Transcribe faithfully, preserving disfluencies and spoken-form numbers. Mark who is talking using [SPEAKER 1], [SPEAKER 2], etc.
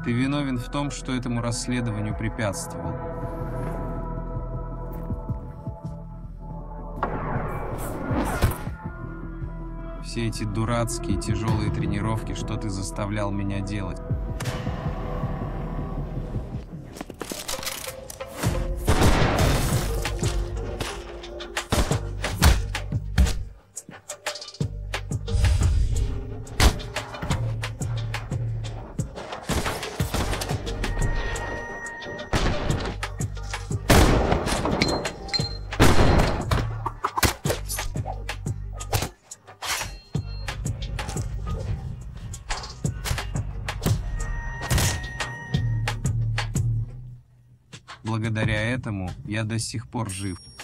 [SPEAKER 1] Ты виновен в том, что этому расследованию препятствовал. Все эти дурацкие тяжелые тренировки, что ты заставлял меня делать. Благодаря этому я до сих пор жив.